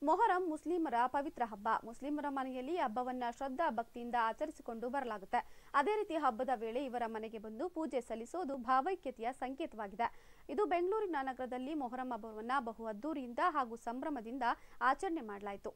ಮೊಹರಂ ಮುಸ್ಲಿಮರ ಪವಿತ್ರ ಹಬ್ಬ. ಮುಸ್ಲಿಮರ ಮನೆಯಲ್ಲಿ ಹಬ್ಬವನ್ನ ಶ್ರದ್ಧಾ ಭಕ್ತಿಯಿಂದ ಆಚರಿಸಿಕೊಂಡು ಬರಲಾಗುತ್ತೆ. ಅದೇ ರೀತಿ ಹಬ್ಬದ ವೇಳೆ ಇವರ ಮನೆಗೆ ಬಂದು ಪೂಜೆ ಸಲ್ಲಿಸೋದು ಭಾವೈಕ್ಯತೆಯ ಸಂಕೇತವಾಗಿದೆ. ಇದು ಬೆಂಗಳೂರಿನ ನಗರದಲ್ಲಿ ಮೊಹರಂ ಹಬ್ಬವನ್ನ ಬಹು ಅದ್ದೂರಿಯಿಂದ ಹಾಗೂ ಸಂಭ್ರಮದಿಂದ ಆಚರಣೆ ಮಾಡಲಾಯಿತು.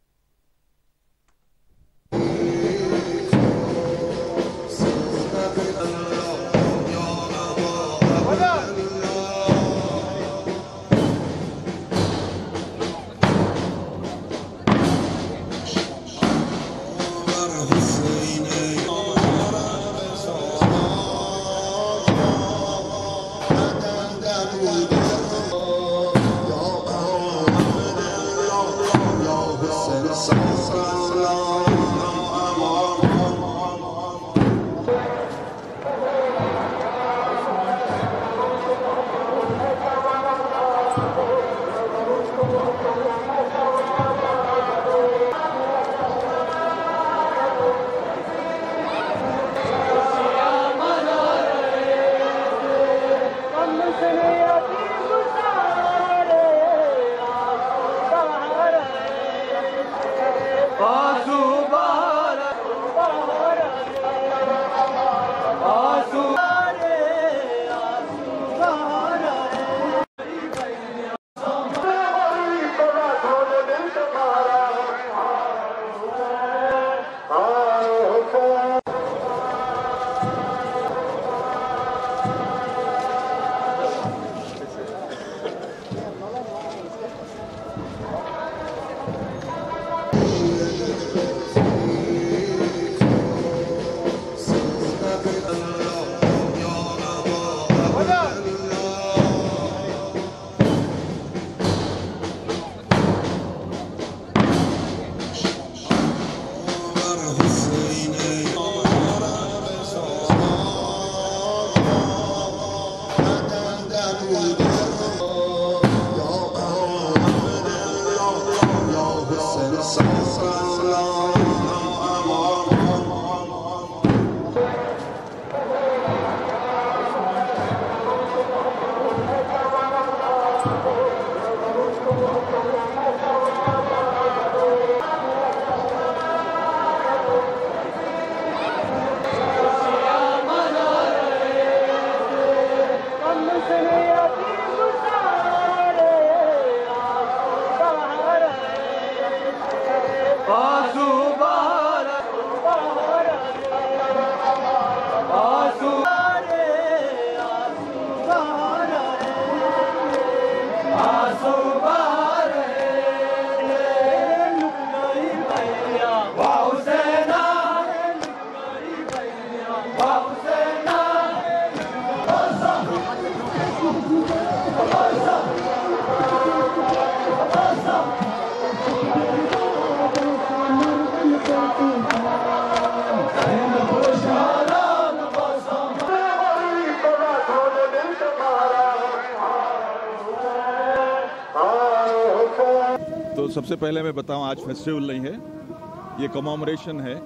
तो सबसे पहले मैं बताऊं, आज फेस्टिवल नहीं है, ये कमोमरेशन है।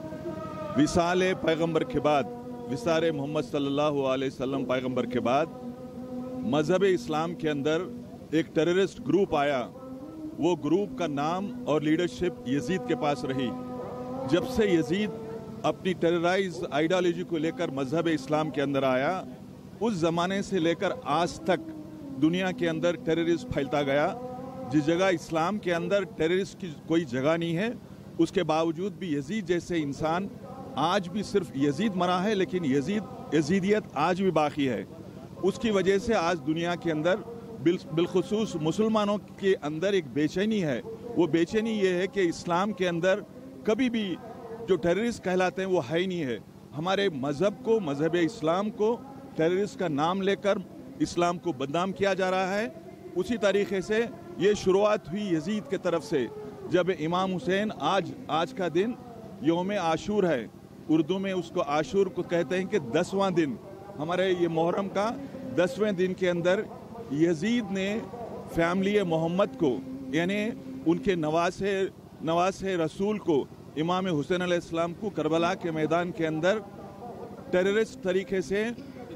विसाले पैगंबर के बाद, विसारे मोहम्मद सल्लल्लाहु अलैहि वसल्लम पैगंबर के बाद मज़हब इस्लाम के अंदर एक टेररिस्ट ग्रुप आया। वो ग्रुप का नाम और लीडरशिप यजीद के पास रही। जब से यजीद अपनी टेरराइज आइडियोलॉजी को लेकर मज़हब इस्लाम के अंदर आया, उस ज़माने से लेकर आज तक दुनिया के अंदर टेररिज्म फैलता गया। जिस जगह इस्लाम के अंदर टेररिस्ट की कोई जगह नहीं है, उसके बावजूद भी यजीद जैसे इंसान, आज भी सिर्फ यजीद मरा है, लेकिन यजीदियत आज भी बाकी है। उसकी वजह से आज दुनिया के अंदर बिलखुसूस मुसलमानों के अंदर एक बेचैनी है। वो बेचैनी ये है कि इस्लाम के अंदर कभी भी जो टेररिस्ट कहलाते हैं वो है ही नहीं है। हमारे मज़हब को, मज़हब इस्लाम को टेररिस्ट का नाम लेकर इस्लाम को बदनाम किया जा रहा है। उसी तरीके से ये शुरुआत हुई यजीद के तरफ से, जब इमाम हुसैन, आज का दिन यौम आशूर है, उर्दू में उसको आशूर को कहते हैं कि 10वां दिन, हमारे ये मुहर्रम का 10वें दिन के अंदर यजीद ने फैमिली मोहम्मद को, यानी उनके नवासे रसूल को, इमाम हुसैन अलैहिस्सलाम को करबला के मैदान के अंदर टेररिस्ट तरीके से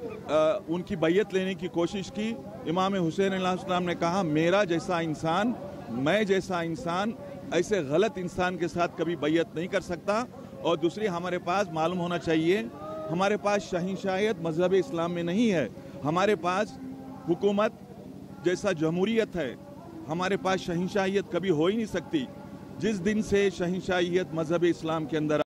उनकी बैयत लेने की कोशिश की। इमाम हुसैन अलैहिस्सलाम ने कहा, मेरा जैसा इंसान, मैं जैसा इंसान ऐसे गलत इंसान के साथ कभी बैयत नहीं कर सकता। और दूसरी, हमारे पास मालूम होना चाहिए, हमारे पास शहीनशाहियत मजहब इस्लाम में नहीं है। हमारे पास हुकूमत जैसा जमहूरियत है, हमारे पास शहीनशाहियत कभी हो ही नहीं सकती। जिस दिन से शहीनशाहियत मजहब इस्लाम के अंदर